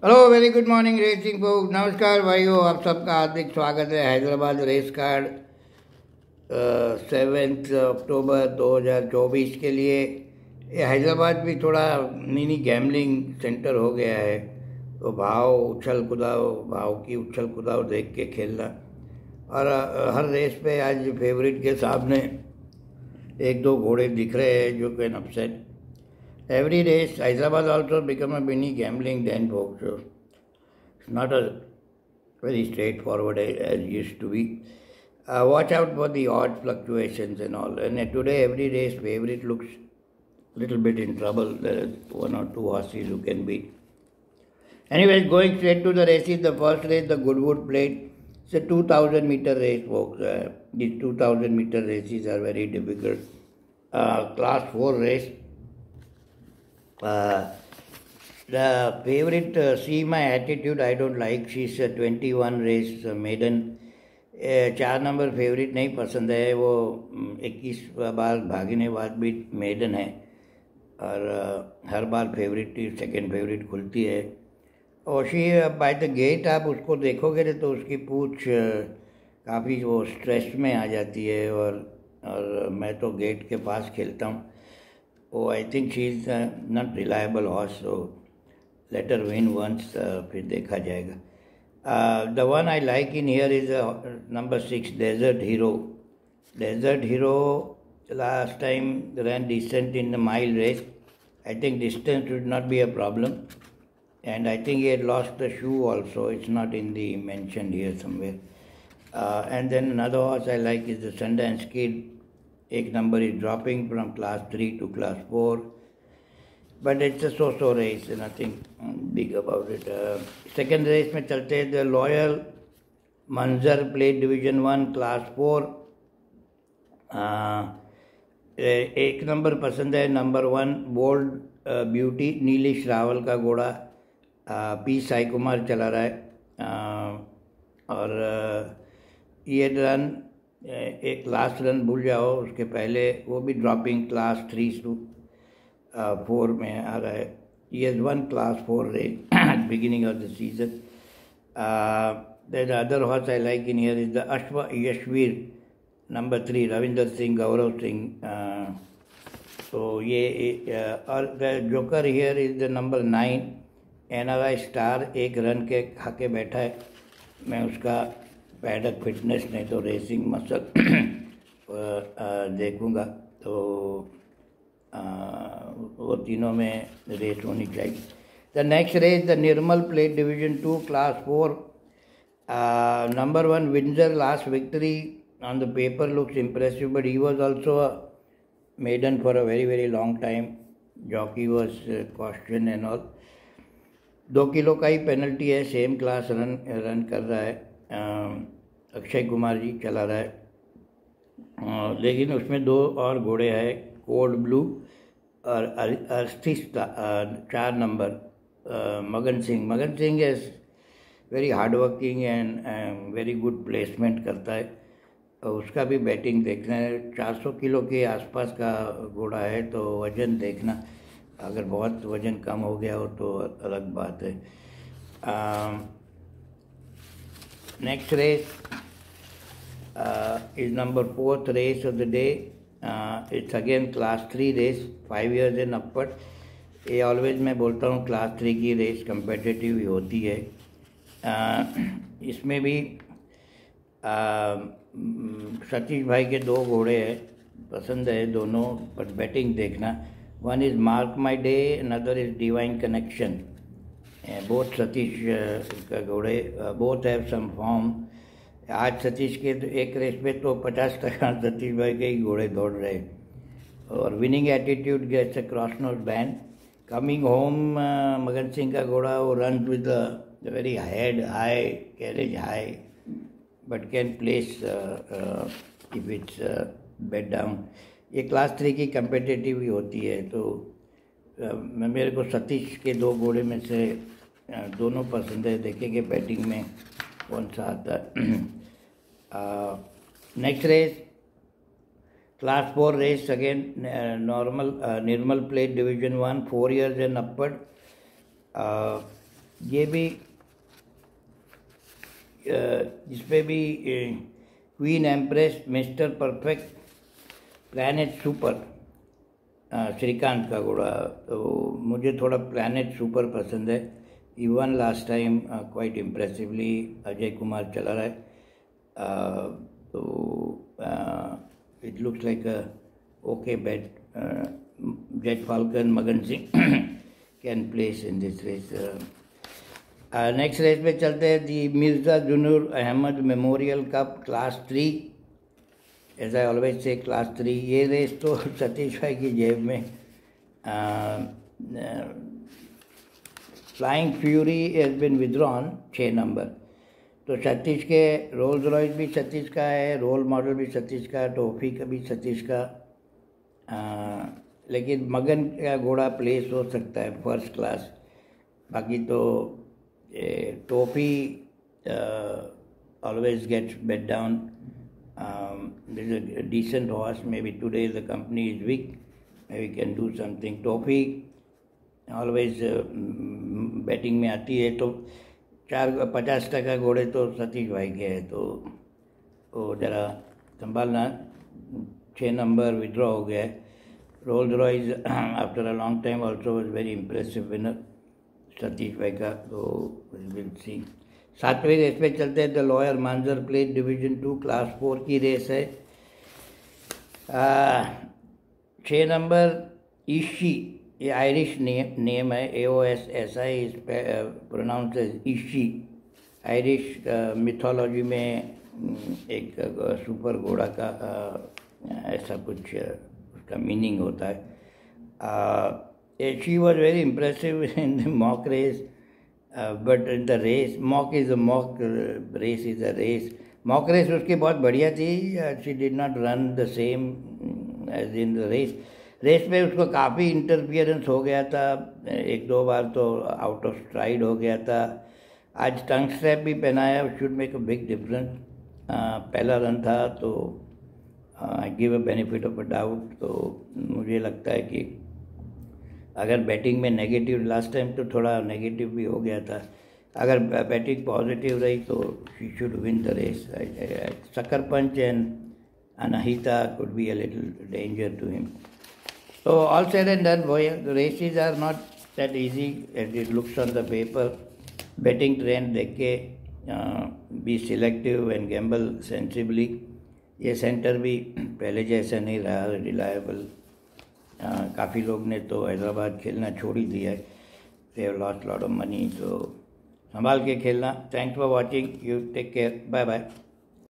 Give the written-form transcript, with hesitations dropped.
Hello, very good morning racing book. नमस्कार भाइयों, आप सबका हार्दिक स्वागत है हैदराबाद रेस कार्ड 7 अक्टूबर 2024 के लिए। ये हैदराबाद भी थोड़ा मिनी गैमलिंग सेंटर हो गया है, तो भाव की उछल कुदाव देख के खेलना। और हर रेस पे आज फेवरेट के सामने एक दो घोड़े दिख रहे हैं जो can upset every race. Hyderabad also become a mini gambling den box. So it's not a very straightforward as used to be. Watch out for the odd fluctuations and all. And today every race favorite looks a little bit in trouble. There is one or two horses who can beat. Anyways, going straight to the races. The first race, the Goodwood Plate. It's a 2000-meter race, folks. These 2000-meter races are very difficult. Class 4 race. The favorite, see my attitude, I don't like. She's a 21 race maiden. 4 number favourite नहीं पसंद है। वो 21 बार भागने बाद भी maiden है और हर बार फेवरेट सेकंड फेवरेट खुलती है। और शी बाय द गेट आप उसको देखोगे तो उसकी पूँछ काफ़ी वो स्ट्रेस में आ जाती है। और मैं तो गेट के पास खेलता हूँ। Oh, I think she is not reliable horse, so let her win once, फिर देखा जाएगा. The one I like in here is number 6, Desert Hero. Desert Hero last time ran decent in the mile race. I think distance should not be a problem. And I think he had lost the shoe also. It's not in the mentioned here somewhere. And then another horse I like is the Sundance Kid. एक number is dropping from class 3 to class 4, but it's a so-so race, nothing big about it. Second race में चलते हैं the Loyal Manzar plate division 1 class 4. एक number पसंद है, number 1 bold beauty, Nilesh Rawal का घोड़ा. P Sai Kumar चला रहा है. और ये रन एक लास्ट रन भूल जाओ, उसके पहले वो भी ड्रॉपिंग क्लास 3 to 4 में आ रहा है. He has won class 4 race at beginning of the season. The other horse I like in here is the Ashwa Yashveer, number 3, Ravinder Singh, Gaurav Singh. So ये और the joker here is the number 9, NRI Star. एक run के खाके बैठा है. मैं उसका paddock fitness नहीं तो रेसिंग मसल देखूंगा, तो वो तीनों में रेस होनी चाहिए. The next race the Nirmal plate division 2 class 4. Number 1 Winzer last victory on the paper looks impressive, but he was also a maiden for a very very long time. Jockey was question and all. 2 kilo का ही penalty है. Same class run कर रहा है. अक्षय कुमार जी चला रहा है. लेकिन उसमें 2 और घोड़े हैं, कोड ब्लू और अर्थिस्ता 4 number. Magan Singh is very hard working and very good placement करता है. उसका भी बैटिंग देखना है. 400 किलो के आसपास का घोड़ा है, तो वज़न देखना. अगर बहुत वज़न कम हो गया हो तो अलग बात है. Next race is number 4th race of the day. It's again class 3 race, 5 years and upward. ये ऑलवेज मैं बोलता हूँ क्लास 3 की रेस कंपेटिटिव ही होती है. इसमें भी सतीश भाई के 2 घोड़े हैं, पसंद है दोनों, बट बैटिंग देखना. One is mark my day, another is divine connection. Both Satish का घोड़े, बोथ हैव सम फॉर्म. आज सतीश के एक रेस में तो 50% सतीश भाई के ही घोड़े दौड़ रहे. और winning attitude gets a cross note band. Coming home Magan Singh का घोड़ा, वो run with very head high, carriage high, but can place if it's bet down. ये क्लास 3 की कंपेटिटिव ही होती है. तो मेरे को सतीश के 2 घोड़े में से दोनों पसंद है. देखेंगे बैटिंग में कौन सा आता है. Next race class 4 race again Nirmal plate division 1, 4 years and upward. ये भी इस पे भी queen empress, mister perfect, planet super, Shrikant का घोड़ा। तो मुझे थोड़ा प्लैनेट सुपर पसंद है। He won last time quite impressively. Ajay Kumar चला रहा है। तो it looks like a okay bet. Jet falcon, Magan Singh can place in this race. Next race पे चलते हैं। The Mirza Junoor Ahmed memorial cup class 3। As I always say class 3। ये रेस तो सतीश भाई की जेब में। Flying fury has been withdrawn 6 number. तो सतीश के रोल्स रॉयस भी सतीश का है, रोल मॉडल भी सतीश का, टॉफी का भी सतीश का। लेकिन मगन का घोड़ा प्लेस हो सकता है फर्स्ट क्लास। बाकी तो toffee always gets bet down. There's a decent horse. Maybe today the company is weak. Maybe we can do something. Toffee always betting में आती है। तो 50% घोड़े तो सतीश भाई के हैं, तो वो ज़रा संभालना। 6 नंबर विड्रॉ हो गया है। Rolls Royce after a long time also was very impressive winner Satish भाई का। तो विल सी। 7वें रेस पे चलते हैं। The lawyer Manjar plate division 2 class 4 की रेस है। 6 नंबर ईशी, ये आयरिश नेम है। AOSSI इज प्रोनाउंस एज ईशी। आयरिश मिथोलॉजी में एक सुपर घोड़ा का ऐसा कुछ उसका मीनिंग होता है। She was very impressive in the mock race, but in the race mock is a mock, race is a race. Mock race उसकी बहुत बढ़िया थी। She did not run the same as in the race. Race में उसको काफ़ी interference हो गया था, 1-2 बार तो आउट ऑफ स्ट्राइड हो गया था। आज टंग स्ट्रैप भी पहनाया, should make a big difference. पहला रन था तो I give a benefit of a doubt. तो मुझे लगता है कि अगर बैटिंग में नेगेटिव, लास्ट टाइम तो थोड़ा नेगेटिव भी हो गया था, अगर बैटिंग पॉजिटिव रही तो she should win the race. Sucker Punch and Anahita could be a little danger to him. So all said and done, boy, the races are not that easy as it looks on the paper. Betting trend देख के be selective and gamble sensibly. ये centre भी पहले जैसा नहीं रहा reliable. काफ़ी लोग ने तो हैदराबाद खेलना छोड़ ही दिया है। They have lost lot of money. तो संभाल के खेलना। Thanks for watching. You take care. Bye bye.